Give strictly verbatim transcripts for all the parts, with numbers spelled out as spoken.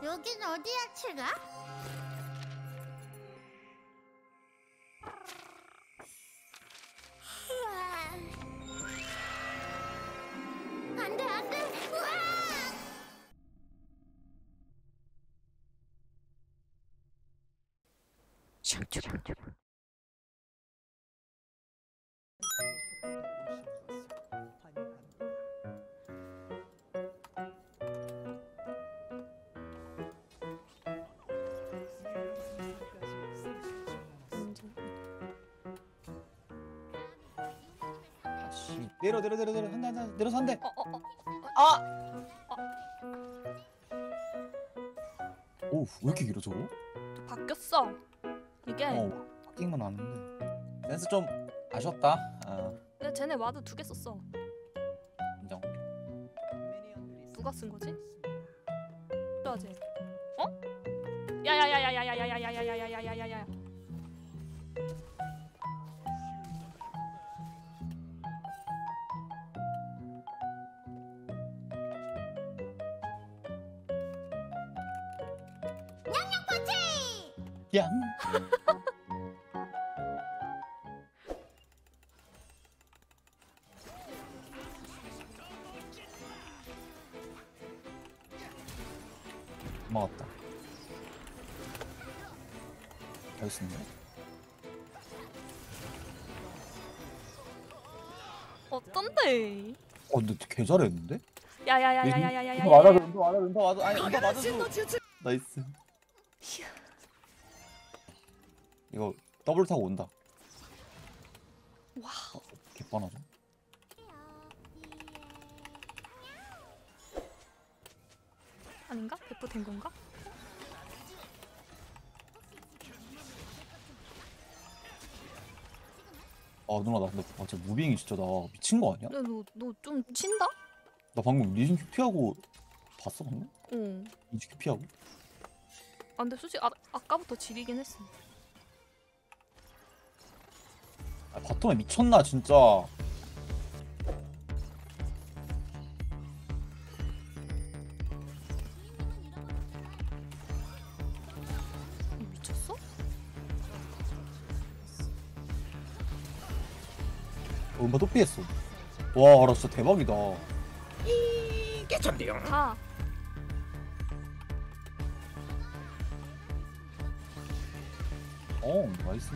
여긴 어디야, 칠가? 안돼 안돼. 우와! 내려 내려 내려 내려 한대 한대 내려서 한대. 어, 어, 어. 아! 어. 오우 왜 이렇게 길어 저거? 또 바뀌었어. 이게. 어 바뀐 건 아는데 댄스 좀 아쉬웠다. 어 근데 쟤네 와드 두 개 썼어. 인정. 누가 쓴 거지? 또 하지. 어? 야야야야야야야야야야야야야야야야. 양. 먹었다. 알겠습니다. 어떤데? 어 근데 개 잘했는데? 야야야야야야야야야. 른바 맞아 른바 맞아 른바 맞아 아니 른바 맞아줘. 나이스. 이거 더블 타고 온다. 와우. 개뻔하죠? 아닌가? 배포 된 건가? 아 누나 나 근데 아, 진짜 무빙이 진짜 나 미친 거 아니야? 근데 너너 좀 친다? 나 방금 리신 큐 피하고 봤어 방금? 응. 이지 큐 피하고? 아 근데 솔직히 아, 아까부터 지리긴 했어. 아 바텀에 미쳤나 진짜. 미쳤어? 엄마 또 피했어. 와, 나 진짜 대박이다. 이게 전데요. 가. 어, 나이스.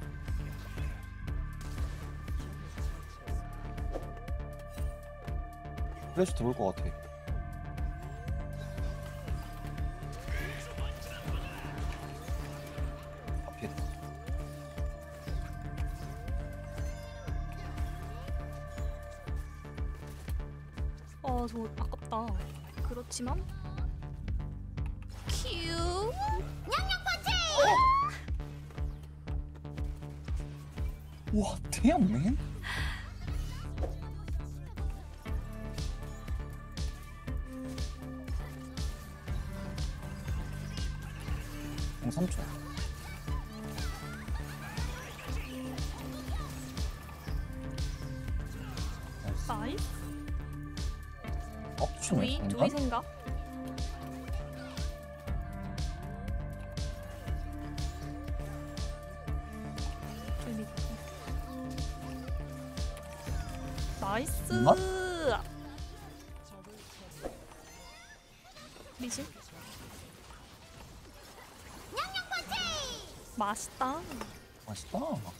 플래시 들어올 것 같아. 아, 피했다. 아, 저 아깝다. 그렇지만 큐. 와, damn, 형 삼 초. 나이스. 업추네. 조이 조이 생각. 조이 밑. 나이스. 맞? 미신. 맛있다. 맛있다.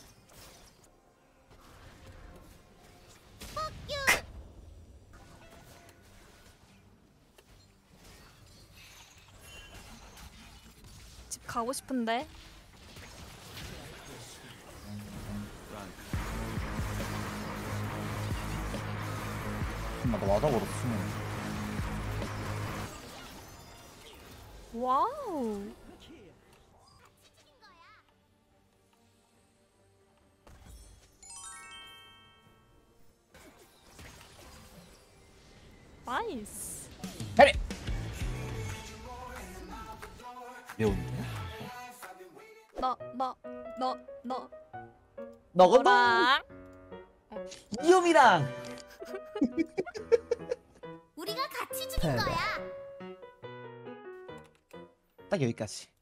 집 가고 싶은데. 나 맞아 버렸어. 와우. 나이스. 해리. 매운데? 너 너 너 너 너거든. 너랑 이음이랑. 우리가 같이 죽인 거야. 딱 여기까지.